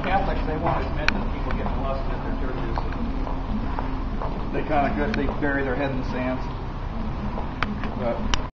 Catholics, they won't admit that people get molested at their churches. They bury their head in the sand. But